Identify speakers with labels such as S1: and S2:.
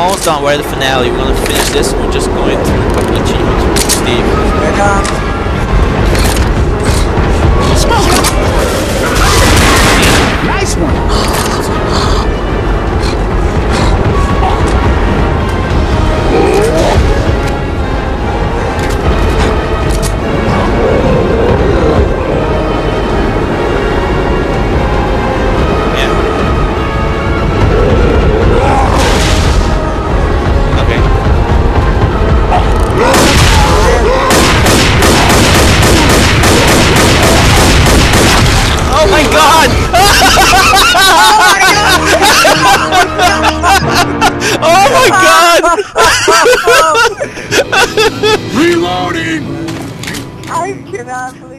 S1: almost done. We're at the finale. We're gonna finish this. We're just going through a couple achievements with Steve.
S2: Nice one.
S1: Oh my god! Oh my god!
S2: Reloading!
S3: I cannot believe